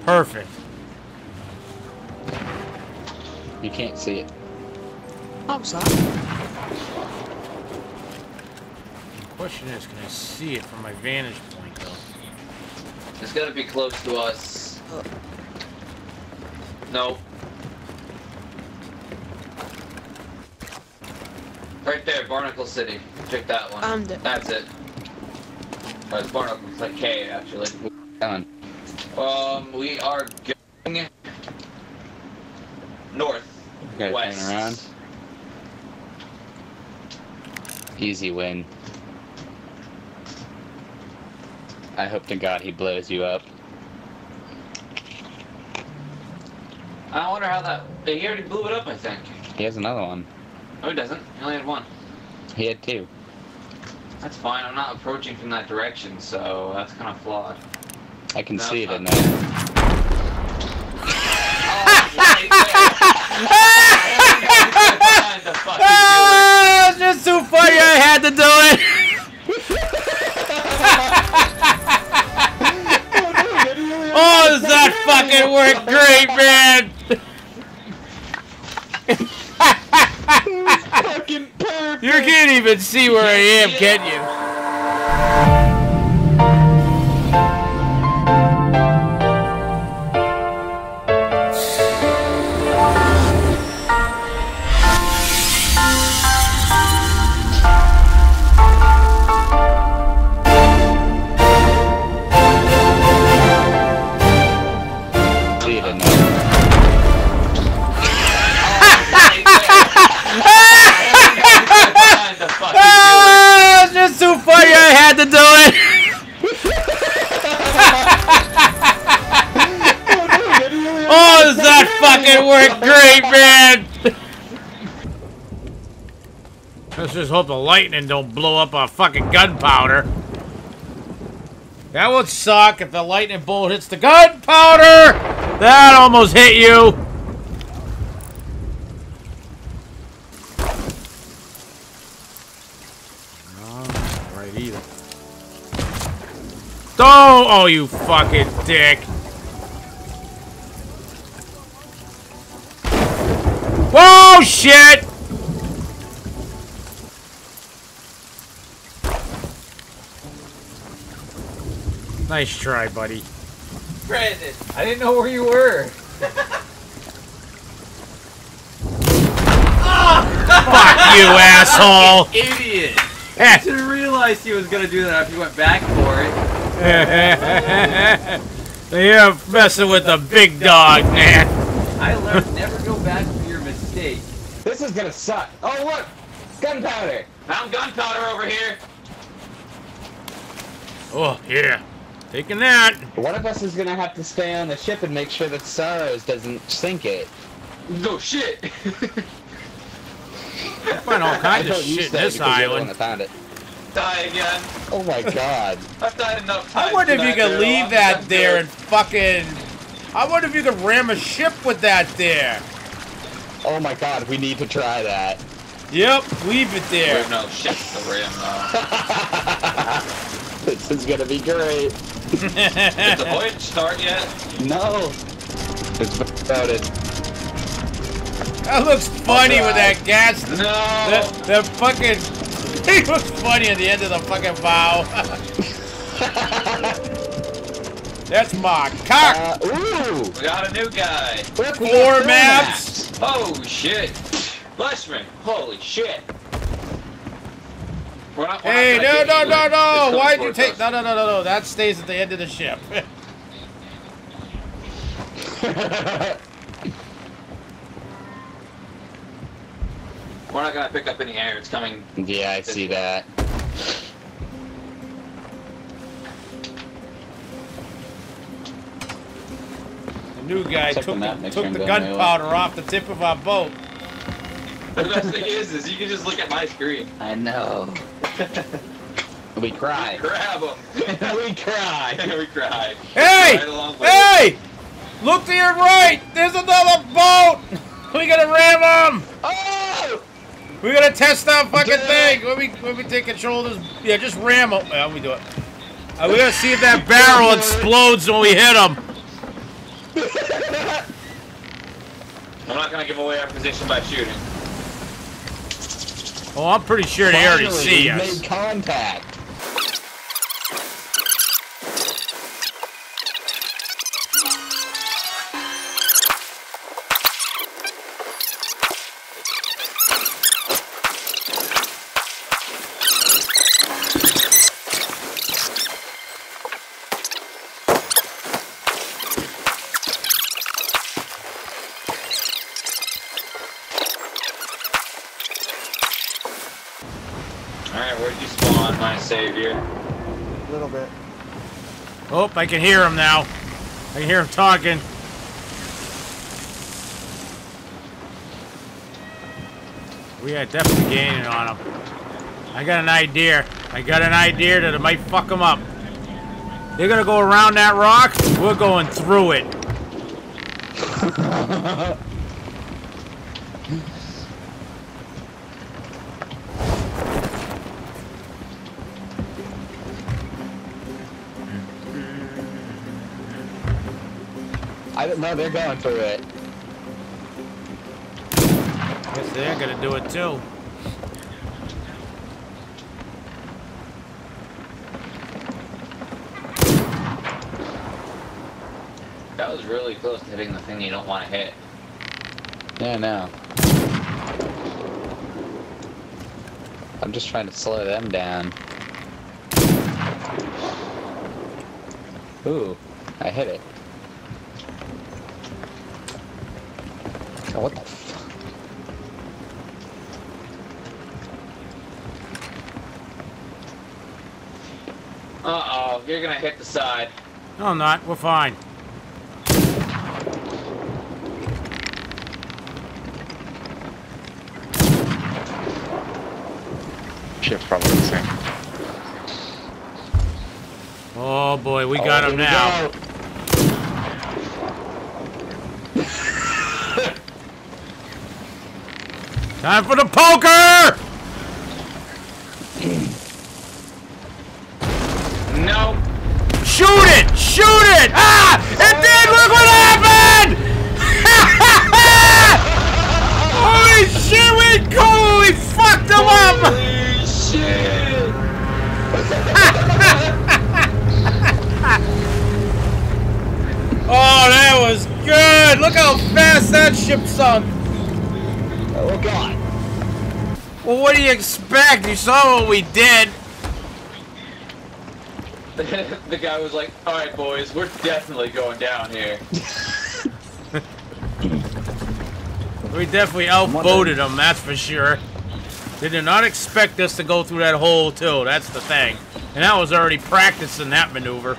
Perfect. You can't see it. I'm sorry. The question is, can I see it from my vantage point, though? It's gotta be close to us. No. Right there, Barnacle City. Check that one. That's it. Oh, it's Barnacle. It's like K, actually. Done. We are going north. Gotta West. turn around. Easy win. I hope to God he blows you up. I wonder how that. He already blew it up, I think. He has another one. No, he doesn't. He only had one. He had two. That's fine. I'm not approaching from that direction, so that's kind of flawed. I can No, see it it's in not. there. Ah, it's just too funny. I had to do it. Oh, does that fucking work great, man? Fucking perfect. You can't even see where I am, can you? See it in there. Ah, it's just too funny. I had to do it. Oh, does that fucking work great, man? Let's just hope the lightning don't blow up our fucking gunpowder. That would suck if the lightning bolt hits the gunpowder. That almost hit you. Right either. Oh, you fucking dick. Whoa, shit! Nice try, buddy. Brandon, I didn't know where you were. Fuck you, asshole! Idiot! I should have realized he was gonna do that after you went back for it. You're messing with the big dog, man. I learned never go back for your mistake. This is gonna suck. Oh look! Gunpowder! Found gunpowder over here. Oh, yeah. Taking that. One of us is gonna have to stay on the ship and make sure that Sorrows doesn't sink it. No shit. I find all kinds of thought you shit in stayed this because you're the one island. that found it. Die again. Oh my god. I've died enough times. I wonder if you tonight, could leave Daryl. that I'm there good. and fucking... I wonder if you could ram a ship with that there. Oh my god, we need to try that. Yep, leave it We there. have no shit to ram though. This is gonna be great. Did the voyage start yet? No. It's started. That looks funny with that gas. No. The fucking... He looks funny at the end of the fucking bow. That's my cock. Ooh! We got a new guy. Look, we got Four four maps. Oh shit. Bless me. Holy shit. We're not Hey, gonna no, get no, you. no, It's no. coming Why'd you towards take... us. No, no, no, no, no. That stays at the end of the ship. We're not gonna pick up any air. It's coming. Yeah, I see that. The new guy Check the took map, the, make sure took I'm the going the right way. gunpowder off the tip of our boat. The best thing is you can just look at my screen. I know. We cry. Grab him. We cry. We cry. Hey! Right along with Hey! Look to your right! There's another boat! We gotta ram them! Oh! We gotta test that fucking Dude. thing! Let me take control of this. Yeah, just ram them. Yeah, let me do it. We gotta see if that barrel explodes when we hit them. I'm not gonna give away our position by shooting. Oh, I'm pretty sure they already see us. Made contact. Alright, where'd you spawn, my savior? A little bit. Oh, I can hear him now. I can hear him talking. We are definitely gaining on him. I got an idea. I got an idea that it might fuck them up. They're gonna go around that rock. We're going through it. I don't know, they're going through it. Guess they're gonna do it too. That was really close to hitting the thing you don't want to hit. Yeah, no. I'm just trying to slow them down. Ooh, I hit it. Oh, what the fuck? Uh-oh, you're gonna hit the side. No, I'm not. We're fine. Ship's probably the same. Oh boy, we got him now. Time for the poker! No. Shoot it! Shoot it! Ah! It did! Look what happened! Holy shit! We fucked him up! Holy shit! Oh, that was good! Look how fast that ship sunk! Oh god. Well, what do you expect? You saw what we did. The guy was like, alright boys, we're definitely going down here. We definitely outvoted them, that's for sure. They did not expect us to go through that hole, too. That's the thing. And I was already practicing that maneuver.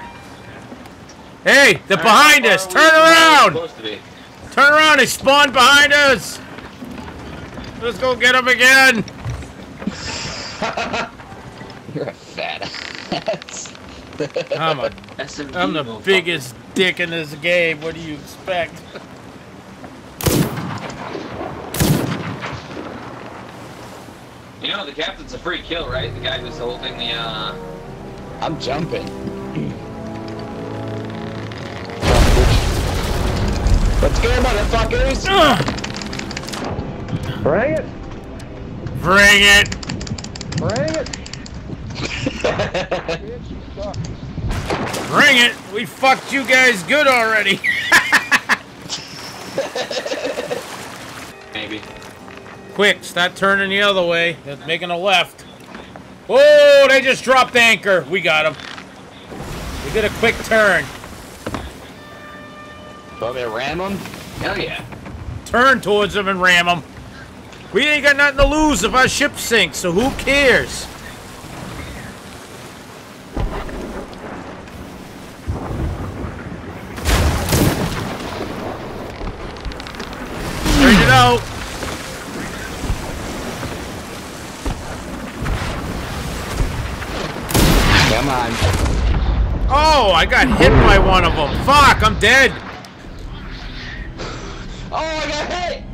Hey, they're behind us! Turn around! Turn around, they spawned behind us! Let's go get them again! You're a fat ass. I'm the biggest dick in this game. What do you expect? You know, the captain's a free kill, right? The guy who's holding the, I'm jumping. Let's go, motherfuckers! Bring it! Bring it! Bring it! Bring it! We fucked you guys good already! maybe. Quick, start turning the other way. They're making a left. Oh, they just dropped anchor. We got them. We did a quick turn. Want me to ram them? Hell yeah. Turn towards them and ram them. We ain't got nothing to lose if our ship sinks, so who cares? Straight it out. Come on. Oh, I got hit by one of them. Fuck, I'm dead. Oh, I got hit!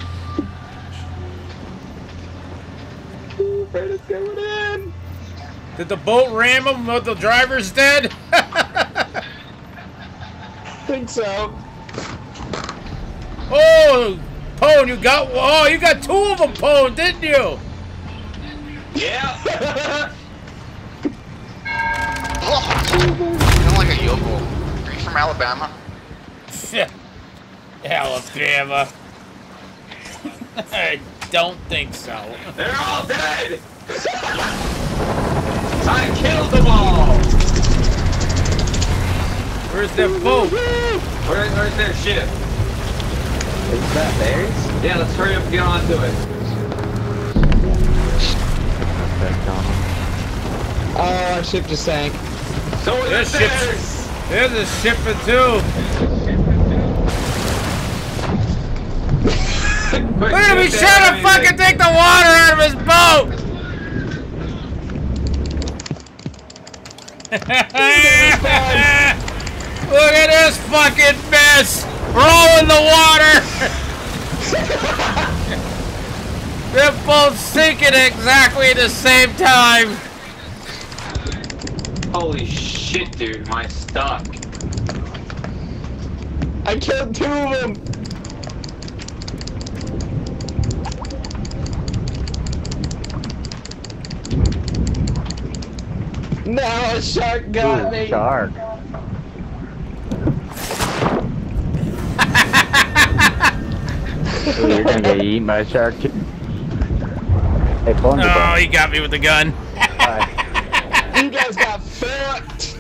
Fred is going in! Did the boat ram him with the driver's dead? Think so. Oh, Pone, you got two of them, Pone, didn't you? Yeah. You know, like a yokel. Are you from Alabama? Alabama. I don't think so. They're all dead. I killed them all. Where's their boat? Where's their ship? Is that theirs? Yeah, let's hurry up and get onto it. Oh, our ship just sank. So is There's theirs. There's a shipper too. Look at him, he's trying to fucking take the water out of his boat! Look at this fucking mess! Roll in the water! They're both sinking exactly at the same time! Holy shit, dude, my stuck. I killed 2 of them! No, a shark got me! Shark. Ooh, you're gonna get eaten by a shark too. Hey, phone the Oh, he got me with the gun. You guys got fucked!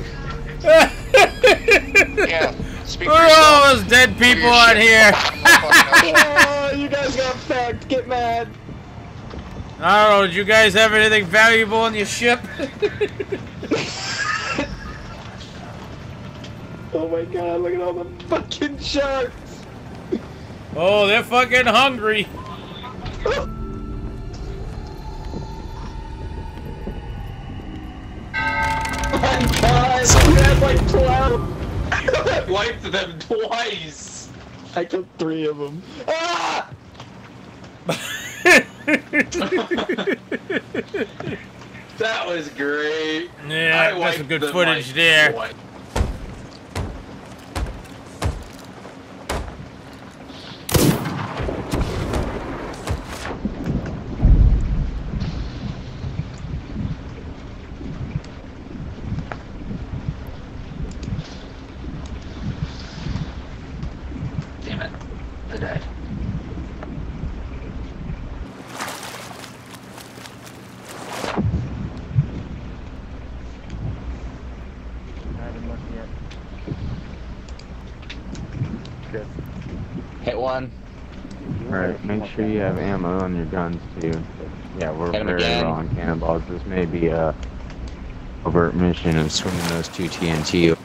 Yeah. Speak for Look at yourself. all those dead people on here. Oh, you guys got fucked! Get mad! I don't know, did you guys have anything valuable on your ship? Oh my god, look at all the fucking sharks! Oh, they're fucking hungry. Oh my god, you had like 12! I wiped them twice. I killed 3 of them. Ah! That was great. Yeah, I that's some good wiped them footage like there. twice. Damn it. They died. Hit one. Alright, make sure you have ammo on your guns too. Yeah, we're Hit 'em very again. low on cannonballs. This may be a overt mission of swinging those 2 TNT.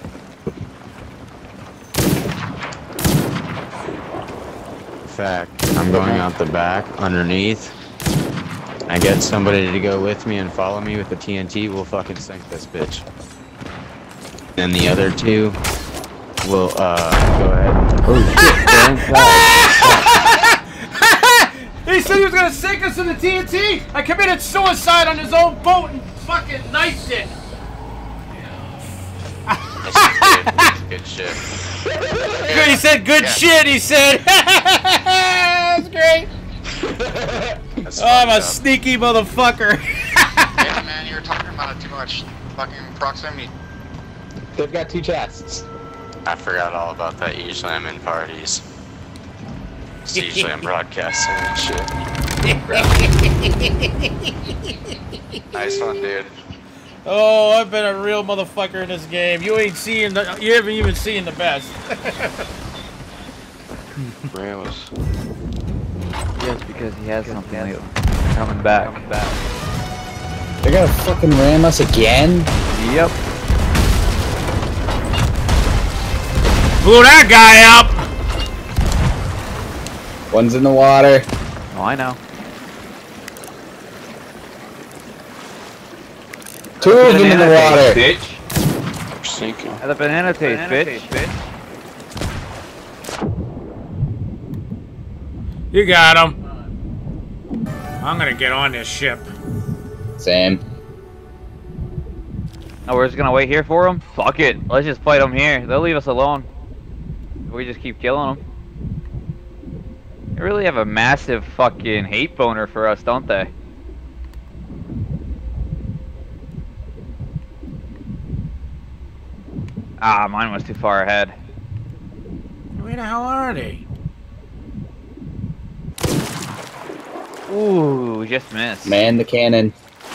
Fact, I'm going out the back, underneath. I get somebody to go with me and follow me with the TNT, we'll fucking sink this bitch. Then the other 2 will, go ahead. Oh shit, He said he was gonna sink us in the TNT. I committed suicide on his own boat and fucking knifed it. Good shit. Good, he said good shit, he said. That's great. That's Oh, I'm a fucked up. sneaky motherfucker. Yeah, man, you were talking about it too much. Fucking proximity. They've got 2 chests. I forgot all about that. Usually I'm in parties. So usually I'm broadcasting and shit. Nice one, dude. Oh, I've been a real motherfucker in this game. You ain't seeing the, you haven't even seen the best. Ramos. Yes, because he has something coming back. They're gonna fucking ram us again? Yep. Blew that guy up. One's in the water. Oh, I know. 2 of them in the water. Bitch. We're sinking. At the banana taste, bitch. You got him. I'm gonna get on this ship. Same. Oh, we're just gonna wait here for them? Fuck it. Let's just fight them here. They'll leave us alone. We just keep killing them. They really have a massive fucking hate boner for us, don't they? Ah, mine was too far ahead. Where the hell are they? Ooh, just missed. Man the cannon.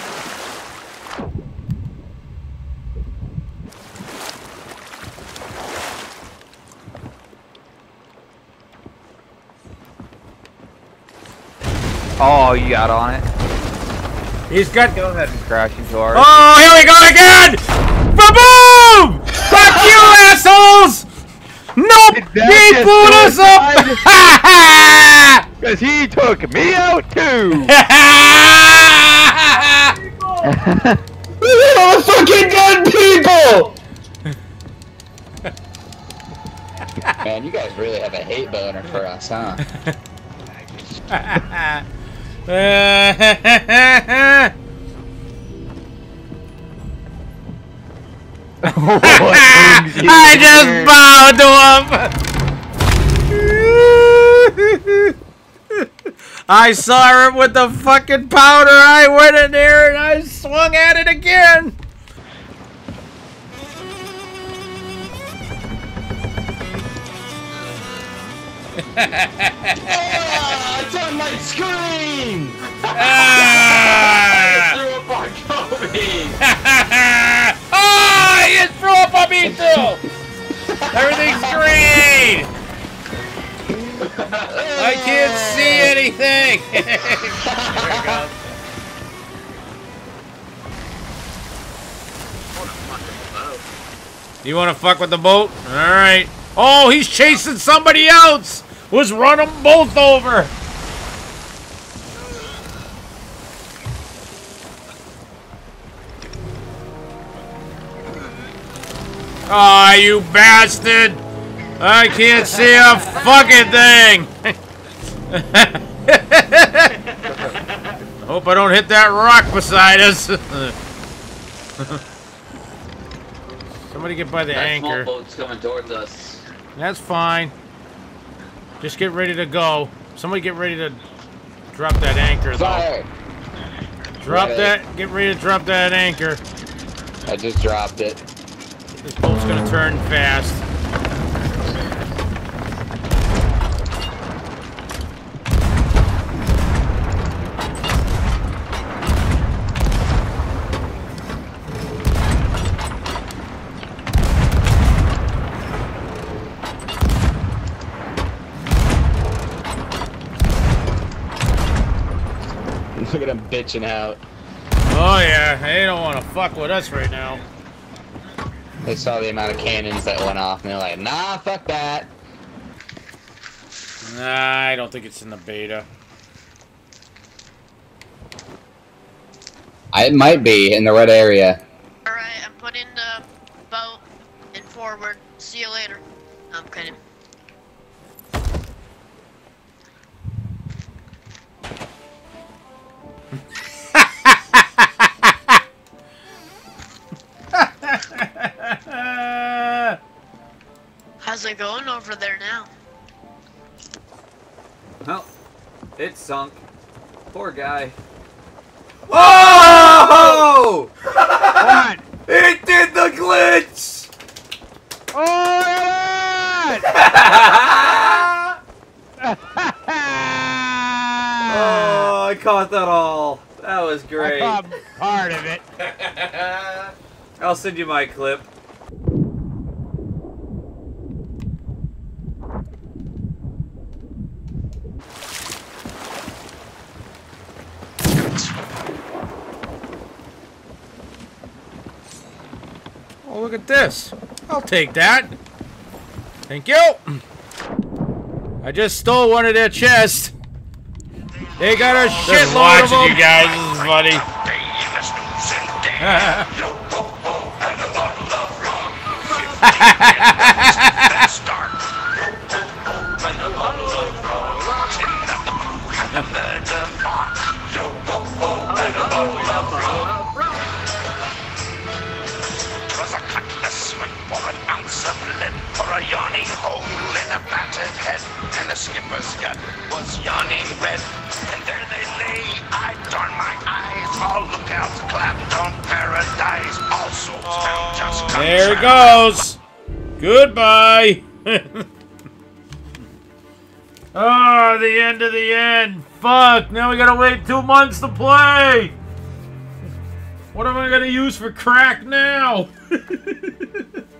Oh, you got on it. He's got. Go ahead and crash into ours. Oh, here we go again! Ba-boom! Fuck you, assholes! Nope! He blew us up! Because he took me out too! We're all fucking good people! Man, you guys really have a hate boner for us, huh? I just bowed to him! I saw her with the fucking powder, I went in there and I swung at it again! Oh, it's on my screen! Ah! Threw up on Kobe! Oh, he just threw up on me too! Everything's green! I can't see anything! There it goes. You wanna fuck with the boat? Alright. Oh, he's chasing somebody else! Let's run them both over! Aw, oh, you bastard! I can't see a fucking thing! Hope I don't hit that rock beside us. Somebody get by the anchor. That small boat's coming towards us. That's fine. Just get ready to go. Somebody get ready to drop that anchor, though. Fire! Drop that. Get ready to drop that anchor. I just dropped it. This boat's gonna turn fast. Look at him bitching out. Oh yeah, they don't want to fuck with us right now. They saw the amount of cannons that went off and they're like, nah, fuck that. Nah, I don't think it's in the beta. It might be in the red area. Alright, I'm putting the boat in forward. See you later. I'm kidding. How's it going over there now? Well, it sunk. Poor guy. Oh! What? It did the glitch! Oh, Oh, I caught that all. That was great. I caught part of it. I'll send you my clip. Oh, look at this. I'll take that. Thank you. I just stole one of their chests. They got a shitload of them. You guys, this is funny. a yawning hole in a battered head, and the skipper's gut was yawning red. And there they lay, I darn my eyes. All lookouts clapped on paradise. All souls found just There it goes. Goodbye. Oh, the end of the end. Fuck, now we gotta wait 2 months to play. What am I gonna use for crack now?